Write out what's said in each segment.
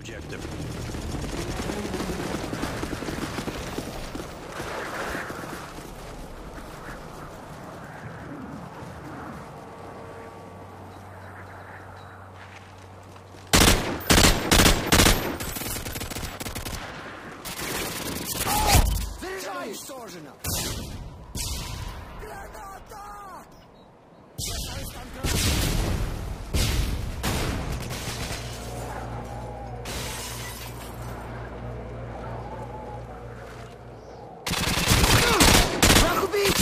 objective. Уничтожено! Граната! Враг убит!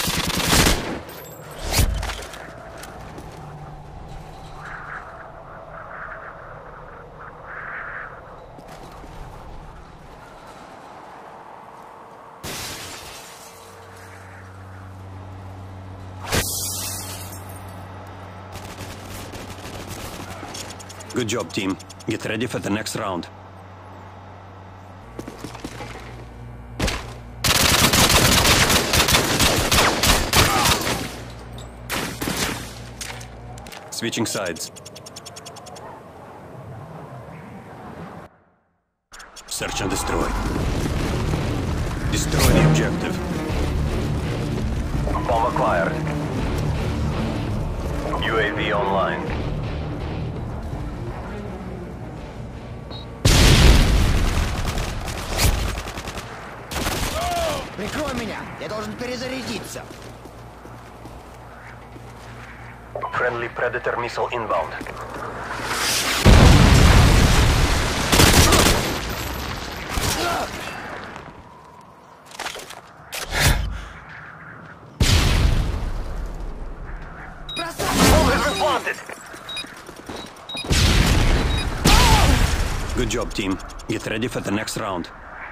Good job, team. Get ready for the next round. Switching sides. Search and destroy. Destroy the objective. Bomb acquired. UAV online. Прикрой меня! Я должен перезарядиться! Friendly Predator missile inbound. Bomb is replanted. Good job, team. Get ready for the next round.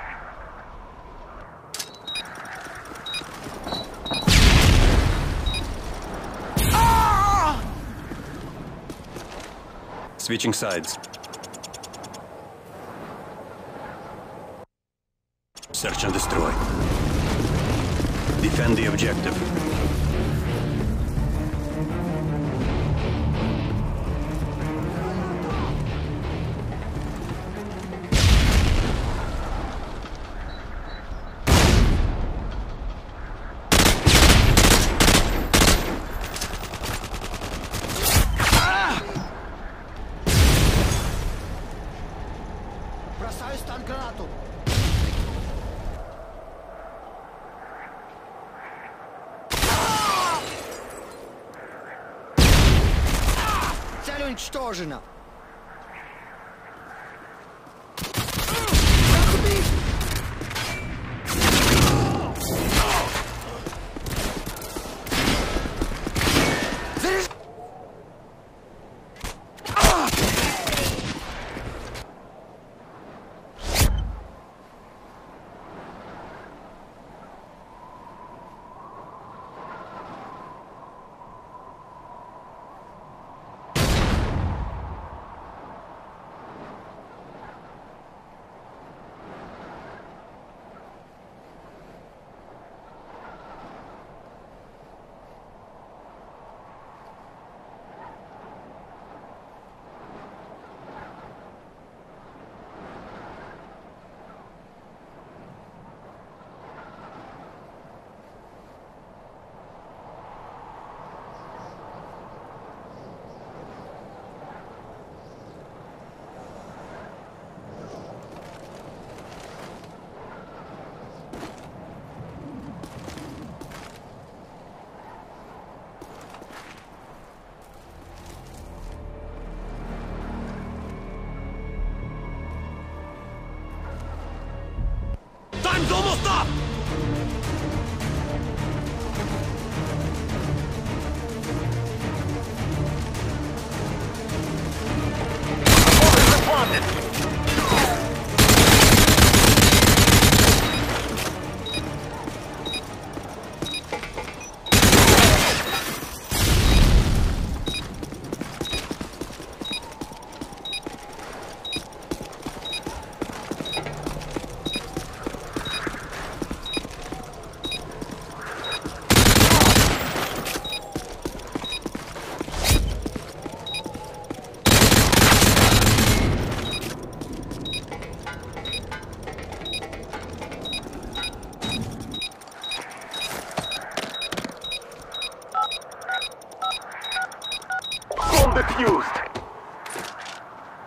Switching sides. Search and destroy. Defend the objective. Бросаю стан гранату! Цель уничтожена! Враг убит! Заряжай!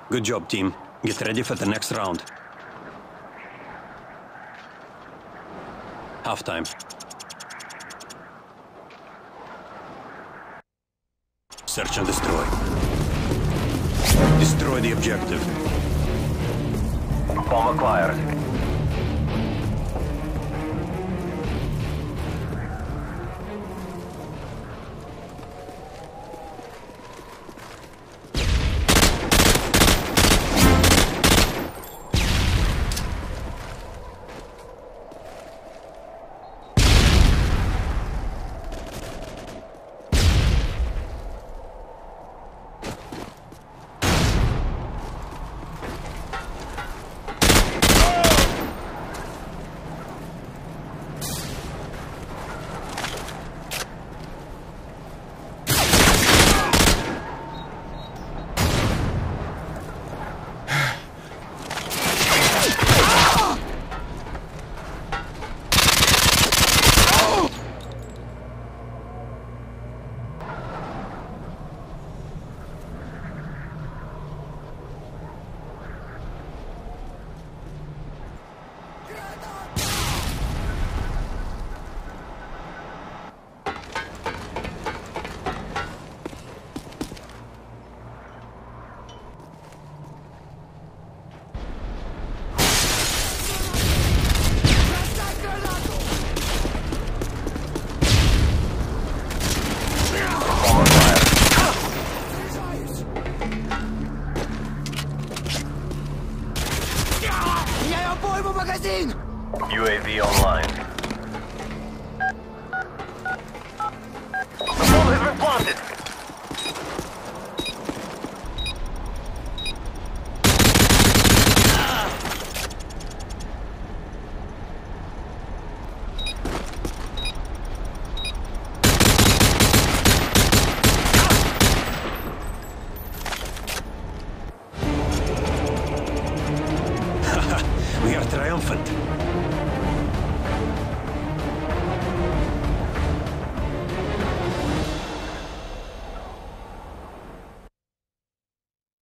Good job, team. Get ready for the next round. Halftime. Search and destroy. Destroy the objective. Bomb acquired. UAV online. The bomb has been planted. We are triumphant.